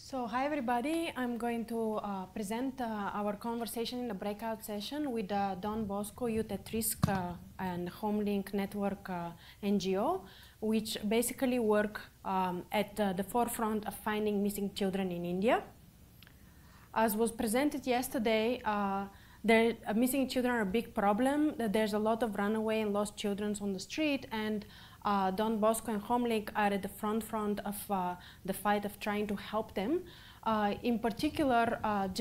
So hi everybody, I'm going to present our conversation in a breakout session with Don Bosco Youth at Risk and HomeLink Network NGO, which basically work at the forefront of finding missing children in India. As was presented yesterday, missing children are a big problem. There's a lot of runaway and lost children on the street, and Don Bosco and HomeLink are at the front of the fight of trying to help them. In particular,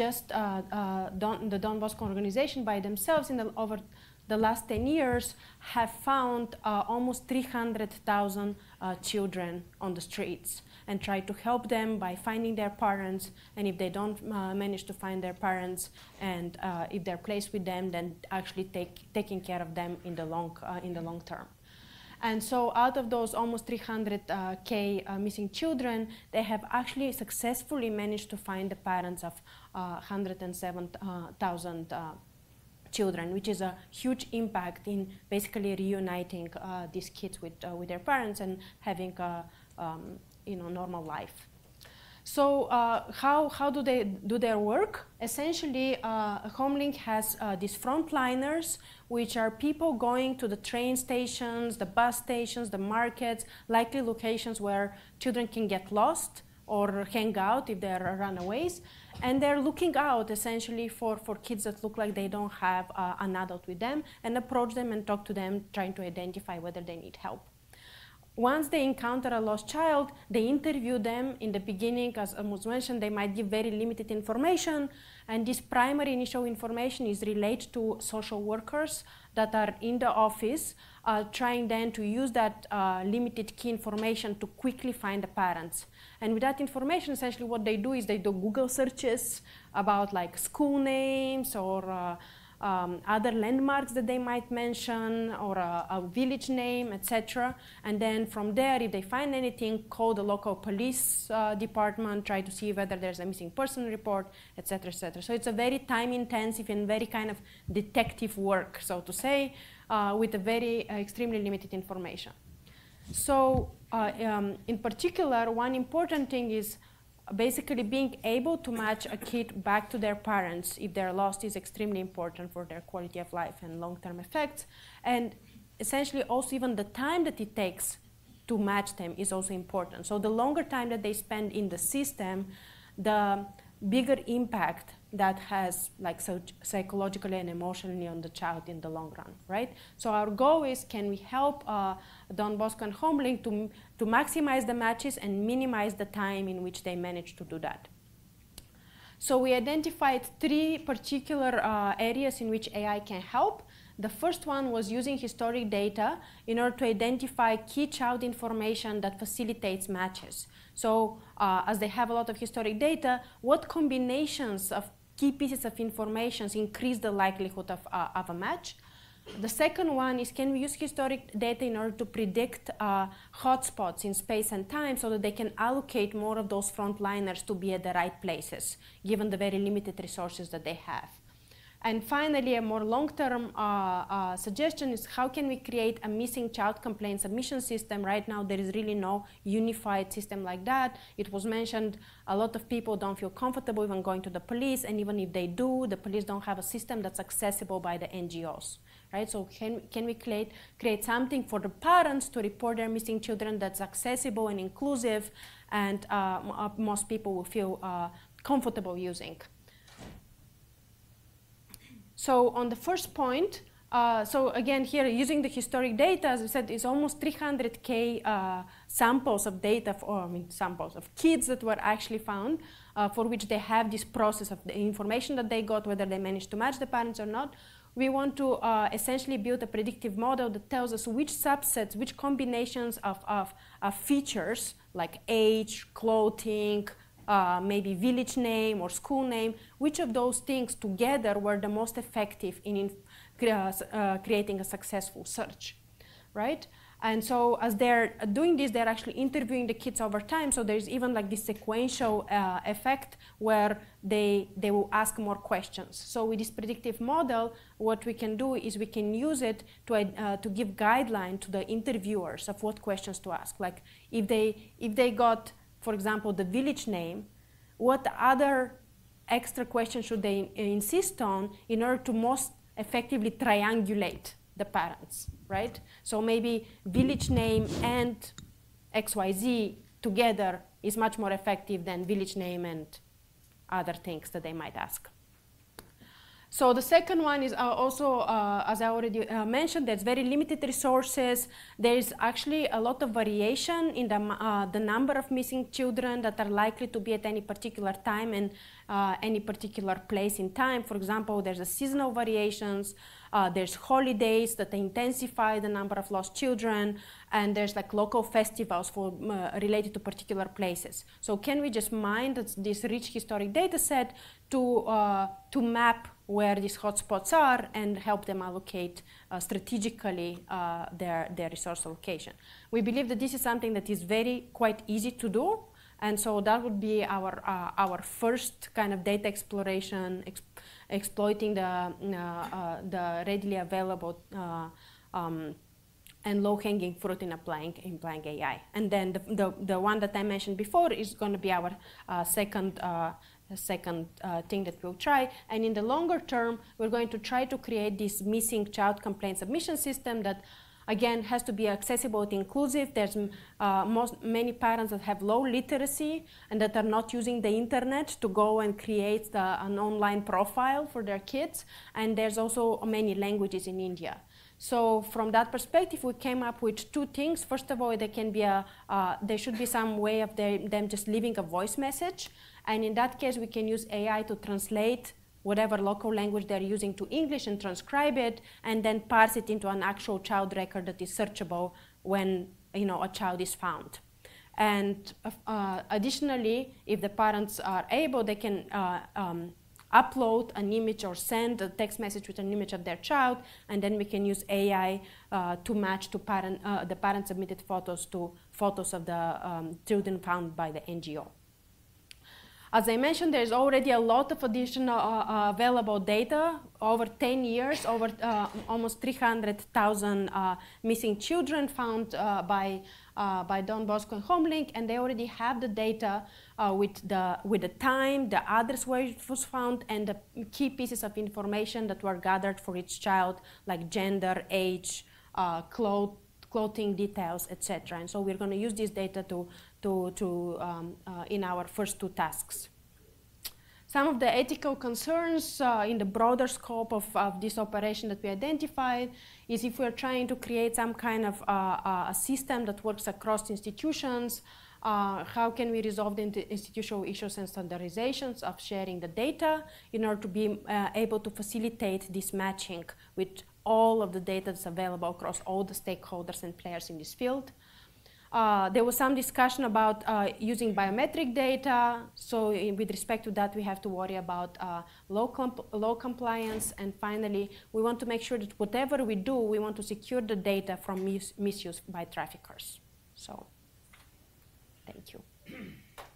the Don Bosco organization by themselves over the last 10 years have found almost 300,000 children on the streets and try to help them by finding their parents, and if they don't manage to find their parents, and if they're placed with them, then actually taking care of them in the long term. And so out of those almost 300K missing children, they have actually successfully managed to find the parents of 107,000 children, which is a huge impact in basically reuniting these kids with their parents and having a normal life. So how do they do their work? Essentially, HomeLink has these frontliners, which are people going to the train stations, the bus stations, the markets, likely locations where children can get lost or hang out if they're runaways. And they're looking out essentially for kids that look like they don't have an adult with them, and approach them and talk to them, trying to identify whether they need help. Once they encounter a lost child, they interview them. In the beginning, as was mentioned, they might give very limited information, and this primary initial information is relayed to social workers that are in the office, trying then to use that limited key information to quickly find the parents. And with that information, essentially what they do is they do Google searches about like school names or other landmarks that they might mention, or a village name, etc. And then from there, if they find anything, call the local police department, try to see whether there's a missing person report, etc., etc. So it's a very time-intensive and very kind of detective work, so to say, with a very extremely limited information. So in particular, one important thing is basically being able to match a kid back to their parents if they're lost is extremely important for their quality of life and long-term effects. And essentially also even the time that it takes to match them is also important. So the longer time that they spend in the system, the bigger impact that has, like, so psychologically and emotionally on the child in the long run, right? So our goal is, can we help Don Bosco and HomeLink to maximize the matches and minimize the time in which they manage to do that? So we identified three particular areas in which AI can help. The first one was using historic data in order to identify key child information that facilitates matches. So as they have a lot of historic data, what combinations of key pieces of information increase the likelihood of a match? The second one is, can we use historic data in order to predict hotspots in space and time so that they can allocate more of those frontliners to be at the right places, given the very limited resources that they have? And finally, a more long-term suggestion is, how can we create a missing child complaint submission system? Right now, there is really no unified system like that. It was mentioned a lot of people don't feel comfortable even going to the police, and even if they do, the police don't have a system that's accessible by the NGOs, right? So can we create something for the parents to report their missing children that's accessible and inclusive, and most people will feel comfortable using? So on the first point, so again here, using the historic data, as I said, is almost 300K samples of data, samples of kids that were actually found, for which they have this process of the information that they got, whether they managed to match the parents or not. We want to essentially build a predictive model that tells us which subsets, which combinations of features, like age, clothing, maybe village name or school name, which of those things together were the most effective in creating a successful search, right? And so as they're doing this, they're actually interviewing the kids over time. So there's even like this sequential effect where they will ask more questions. So with this predictive model, what we can do is we can use it to give guideline to the interviewers of what questions to ask. Like if they got, for example, the village name, what other extra questions should they insist on in order to most effectively triangulate the parents, right? So maybe village name and XYZ together is much more effective than village name and other things that they might ask. So the second one is also, as I already mentioned, there's very limited resources. There's actually a lot of variation in the number of missing children that are likely to be at any particular time and any particular place in time. For example, there's a seasonal variations, there's holidays that intensify the number of lost children, and there's like local festivals for related to particular places. So can we just mine this rich historic data set to map where these hotspots are and help them allocate strategically their resource allocation? We believe that this is something that is quite easy to do, and so that would be our first kind of data exploration, exploiting the readily available and low-hanging fruit in applying AI. And then the one that I mentioned before is going to be our second thing that we'll try. And in the longer term, we're going to try to create this missing child complaint submission system that, again, has to be accessible and inclusive. There's many parents that have low literacy and that are not using the internet to go and create an online profile for their kids. And there's also many languages in India. So from that perspective, we came up with two things. First of all, there should be some way of them just leaving a voice message. And in that case, we can use AI to translate whatever local language they're using to English and transcribe it, and then parse it into an actual child record that is searchable when a child is found. And additionally, if the parents are able, they can upload an image or send a text message with an image of their child, and then we can use AI to match to the parent submitted photos to photos of the children found by the NGO. As I mentioned, there's already a lot of additional available data. Over 10 years, over almost 300,000 missing children found by Don Bosco and HomeLink, and they already have the data with the time, the address where it was found, and the key pieces of information that were gathered for each child, like gender, age, clothing details, etc. And so we're going to use this data in our first two tasks. Some of the ethical concerns in the broader scope of this operation that we identified is if we're trying to create some kind of a system that works across institutions, how can we resolve the institutional issues and standardizations of sharing the data in order to be able to facilitate this matching with all of the data that's available across all the stakeholders and players in this field. There was some discussion about using biometric data. So with respect to that, we have to worry about low compliance. And finally, we want to make sure that whatever we do, we want to secure the data from misuse by traffickers. So thank you.